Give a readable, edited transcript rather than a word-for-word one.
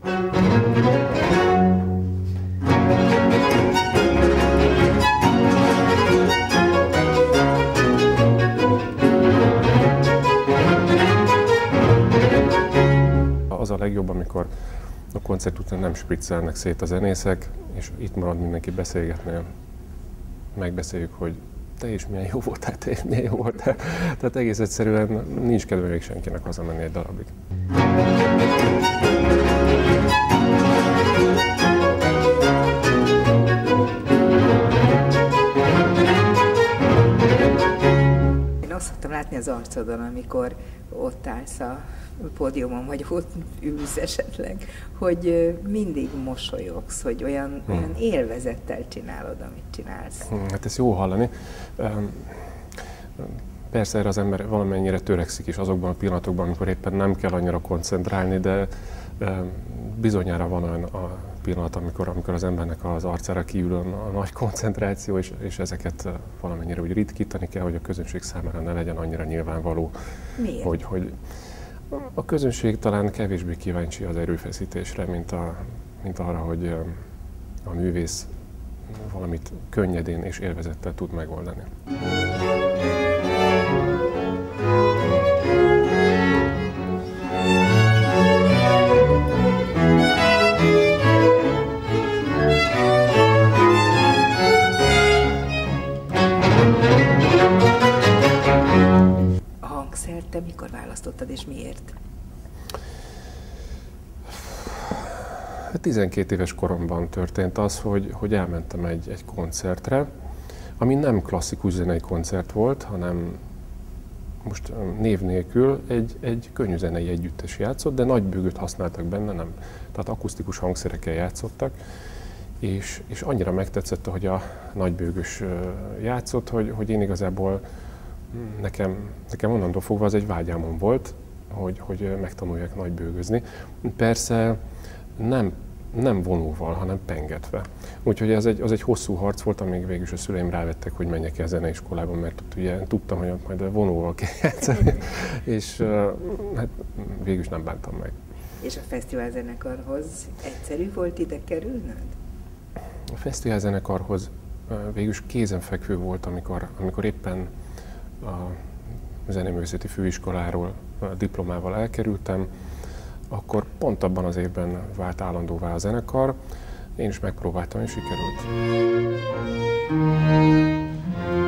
Az a legjobb, amikor a koncert után nem spriccelnek szét a zenészek, és itt marad mindenki beszélgetni, megbeszéljük, hogy te is milyen jó voltál, te is milyen jó voltál. Tehát egész egyszerűen nincs kedve még senkinek hazamenni egy darabig. Én azt szoktam látni az arcodon, amikor ott állsz a pódiumon, vagy ott ülsz esetleg, hogy mindig mosolyogsz, hogy olyan élvezettel csinálod, amit csinálsz. Hát ezt jó hallani. Persze erre az ember valamennyire törekszik is azokban a pillanatokban, amikor éppen nem kell annyira koncentrálni, de bizonyára van olyan a pillanat, amikor az embernek az arcára kiül a nagy koncentráció, és ezeket valamennyire úgy ritkítani kell, hogy a közönség számára ne legyen annyira nyilvánvaló. Miért? Hogy a közönség talán kevésbé kíváncsi az erőfeszítésre, mint arra, hogy a művész valamit könnyedén és élvezettel tud megoldani. A hangszert te mikor választottad és miért? 12 éves koromban történt az, hogy elmentem egy koncertre, ami nem klasszikus zenei koncert volt, hanem most név nélkül egy könnyűzenei együttes játszott, de nagy bőgőt használtak benne, nem. Tehát akusztikus hangszerekkel játszottak, és annyira megtetszett, hogy a nagybőgős játszott, hogy én igazából nekem onnantól fogva az egy vágyálmom volt, hogy megtanuljak nagybőgözni. Persze nem vonóval, hanem pengetve. Úgyhogy az egy hosszú harc volt, amíg végül is a szüleim rávettek, hogy menjek el zeneiskolában, mert ugye tudtam, hogy majd vonóval kell játszani, és hát végül is nem bántam meg. És a fesztiválzenekarhoz egyszerű volt ide kerülnöd? A fesztiválzenekarhoz végül is kézenfekvő volt, amikor éppen a Zeneművészeti Főiskoláról diplomával elkerültem, akkor pont abban az évben vált állandóvá a zenekar, én is megpróbáltam, és sikerült.